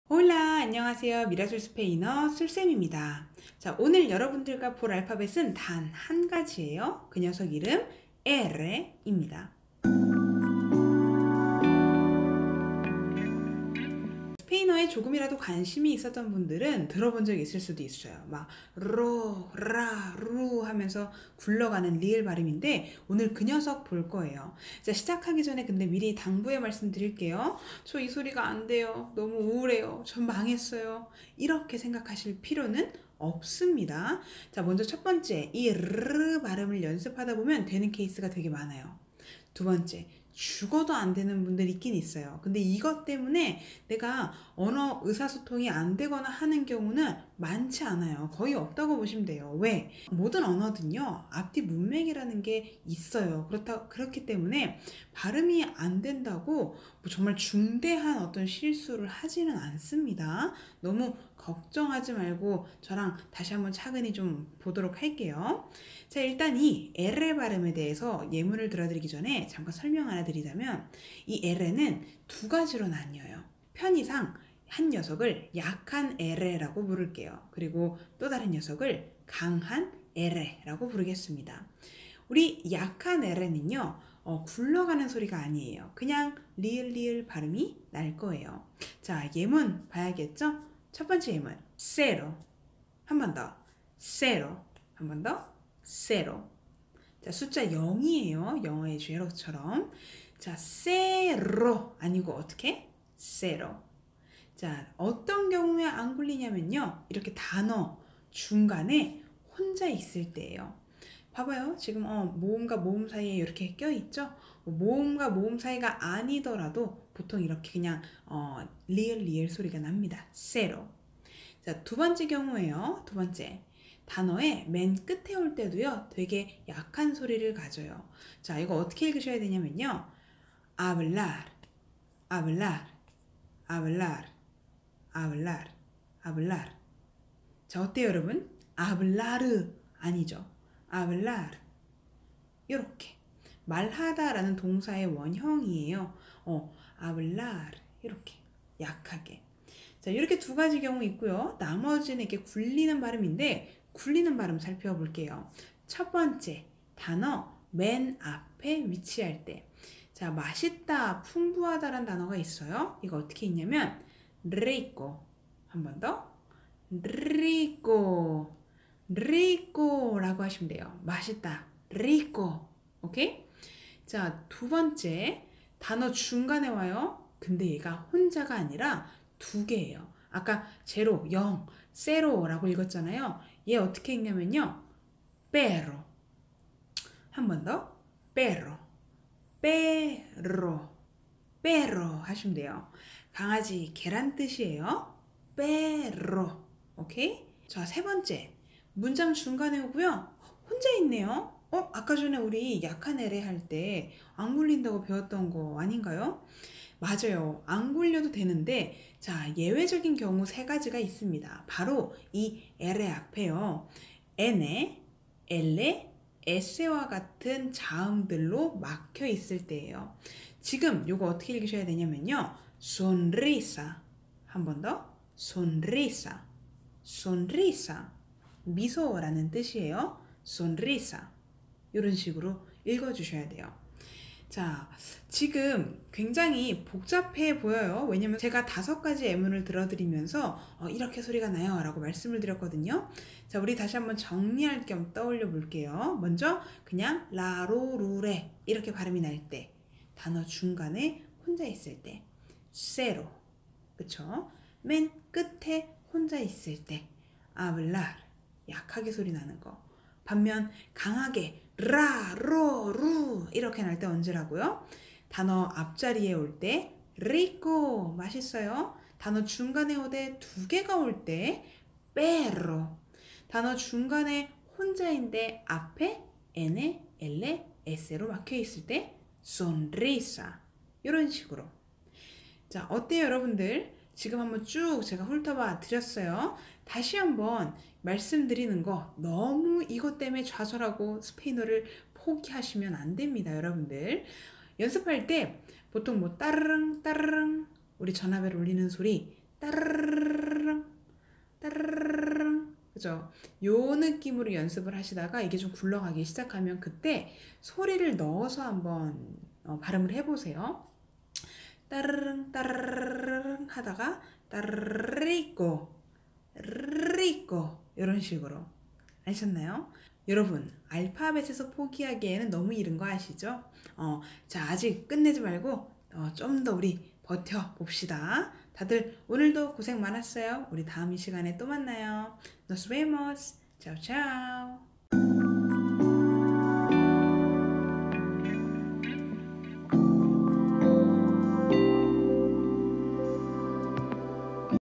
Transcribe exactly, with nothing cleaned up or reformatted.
홀라, 안녕하세요. 미라솔 스페인어 술쌤입니다. 자, 오늘 여러분들과 볼 알파벳은 단 한 가지예요. 그 녀석 이름 R입니다. 스페인어에 조금이라도 관심이 있었던 분들은 들어본 적 있을 수도 있어요. 막 로, 라, 루 하면서 굴러가는 리을 발음인데 오늘 그 녀석 볼 거예요. 자, 시작하기 전에 근데 미리 당부의 말씀 드릴게요. 저 이 소리가 안 돼요. 너무 우울해요. 전 망했어요. 이렇게 생각하실 필요는 없습니다. 자, 먼저 첫 번째, 이 르 발음을 연습하다 보면 되는 케이스가 되게 많아요. 두 번째, 죽어도 안 되는 분들이 있긴 있어요. 근데 이것 때문에 내가 언어 의사소통이 안 되거나 하는 경우는 많지 않아요. 거의 없다고 보시면 돼요. 왜? 모든 언어든요, 앞뒤 문맥이라는 게 있어요. 그렇다, 그렇기 때문에 발음이 안 된다고 뭐 정말 중대한 어떤 실수를 하지는 않습니다. 너무 걱정하지 말고 저랑 다시 한번 차근히 좀 보도록 할게요. 자, 일단 이 엘의 발음에 대해서 예문을 들어드리기 전에 잠깐 설명 하나 드리자면, 이 엘은 두 가지로 나뉘어요. 편의상 한 녀석을 약한 엘레라고 부를게요. 그리고 또 다른 녀석을 강한 엘레라고 부르겠습니다. 우리 약한 엘레는요, 어, 굴러가는 소리가 아니에요. 그냥 리을리을 발음이 날 거예요. 자, 예문 봐야겠죠? 첫 번째 예문, 세로. 한 번 더, 세로. 한 번 더, 세로. 자, 숫자 영이에요. 영어의 제로처럼. 자, 세로 아니고 어떻게? 세로. 자, 어떤 경우에 안 굴리냐면요, 이렇게 단어 중간에 혼자 있을 때예요. 봐봐요. 지금 어, 모음과 모음 사이에 이렇게 껴있죠? 모음과 모음 사이가 아니더라도 보통 이렇게 그냥 어, 리을 리을 소리가 납니다. 세로. 자, 두 번째 경우에요. 두 번째. 단어의 맨 끝에 올 때도요, 되게 약한 소리를 가져요. 자, 이거 어떻게 읽으셔야 되냐면요, hablar, hablar, hablar, hablar, hablar. 자, 어때요, 여러분? hablar 아니죠. hablar. 이렇게 말하다라는 동사의 원형이에요. 어, hablar 이렇게 약하게. 자, 이렇게 두 가지 경우 있고요. 나머지는 이렇게 굴리는 발음인데, 굴리는 발음 살펴볼게요. 첫 번째, 단어 맨 앞에 위치할 때. 자, 맛있다, 풍부하다라는 단어가 있어요. 이거 어떻게 읽냐면 rico. 한 번 더. rico. rico라고 하시면 돼요. 맛있다. rico. 오케이? 자, 두 번째, 단어 중간에 와요. 근데 얘가 혼자가 아니라 두 개예요. 아까 제로, 영, 세로라고 읽었잖아요. 얘 어떻게 읽냐면요, perro. 한 번 더, perro, perro, perro 하시면 돼요. 강아지, 개란 뜻이에요. perro. 오케이? 자, 세 번째, 문장 중간에 오고요, 혼자 있네요. 어? 아까 전에 우리 약한 애래 할 때 안 굴린다고 배웠던 거 아닌가요? 맞아요. 안 굴려도 되는데, 자, 예외적인 경우 세 가지가 있습니다. 바로 이 엘의 앞에요, N에, L에, S와 같은 자음들로 막혀 있을 때예요. 지금 요거 어떻게 읽으셔야 되냐면요, sonrisa. 한 번 더, sonrisa. sonrisa. 미소라는 뜻이에요. sonrisa. 이런 식으로 읽어주셔야 돼요. 자, 지금 굉장히 복잡해 보여요. 왜냐면 제가 다섯 가지 예문을 들어드리면서 어, 이렇게 소리가 나요 라고 말씀을 드렸거든요. 자, 우리 다시 한번 정리할 겸 떠올려 볼게요. 먼저 그냥 라로루레 이렇게 발음이 날 때, 단어 중간에 혼자 있을 때, 세로. 그쵸? 맨 끝에 혼자 있을 때, 아블랄, 약하게 소리 나는 거. 반면 강하게 라, 로, 루 이렇게 날 때 언제라고요? 단어 앞자리에 올 때 rico, 맛있어요. 단어 중간에 오되 두 개가 올 때 perro. 단어 중간에 혼자인데 앞에 N에, L에, S로 막혀 있을 때 sonrisa. 이런 식으로. 자, 어때요, 여러분들? 지금 한번 쭉 제가 훑어봐 드렸어요. 다시 한번 말씀드리는 거, 너무 이것 때문에 좌절하고 스페인어를 포기하시면 안 됩니다, 여러분들. 연습할 때 보통 뭐 따르릉 따르릉, 우리 전화벨 울리는 소리 따르릉 따르릉. 그죠? 요 느낌으로 연습을 하시다가 이게 좀 굴러가기 시작하면 그때 소리를 넣어서 한번 어, 발음을 해보세요. 따르릉 따르릉 하다가 따르리꼬 리꼬 이런 식으로 아셨나요? 여러분 알파벳에서 포기하기에는 너무 이른 거 아시죠? 어, 자 아직 끝내지 말고 어, 좀 더 우리 버텨 봅시다. 다들 오늘도 고생 많았어요. 우리 다음 이 시간에 또 만나요. Nos vemos. Chao, chao.